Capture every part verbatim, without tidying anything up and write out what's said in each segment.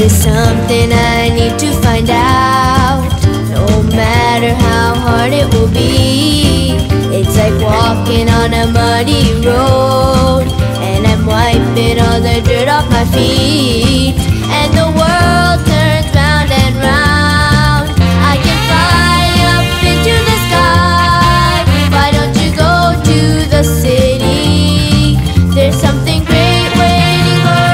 is something I need to find out. No matter how hard it will be, it's like walking on a muddy road, and I'm wiping all the dirt off my feet, and the world turns round and round. I can fly up into the sky. Why don't you go to the city? There's something great waiting for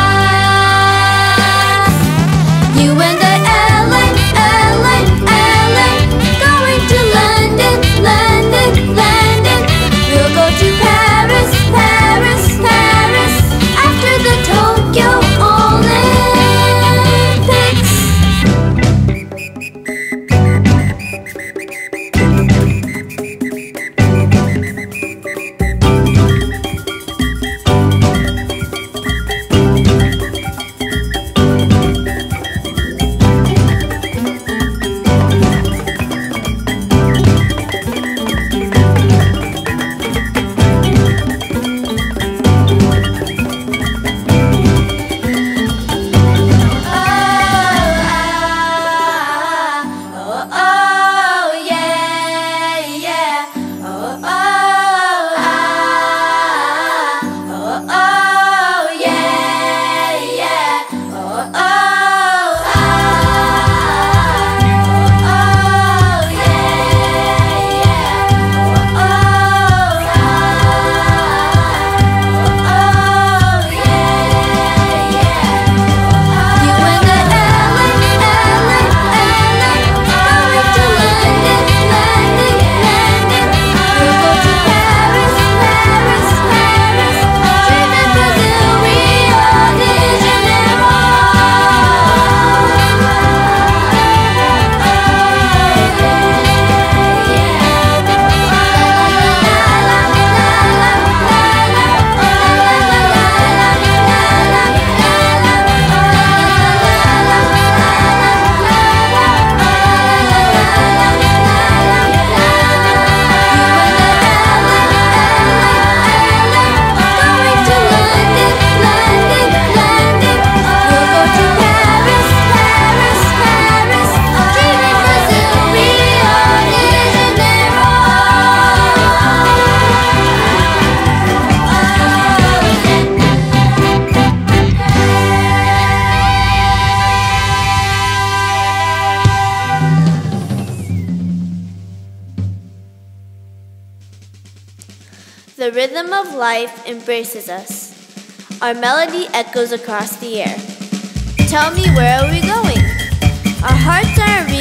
us. You and the L A, L A, L A, going to London, London, London. We'll go to Paris, Paris, Paris, after the Tokyo Olympics. The rhythm of life embraces us. Our melody echoes across the air. Tell me, where are we going? Our hearts aren't real.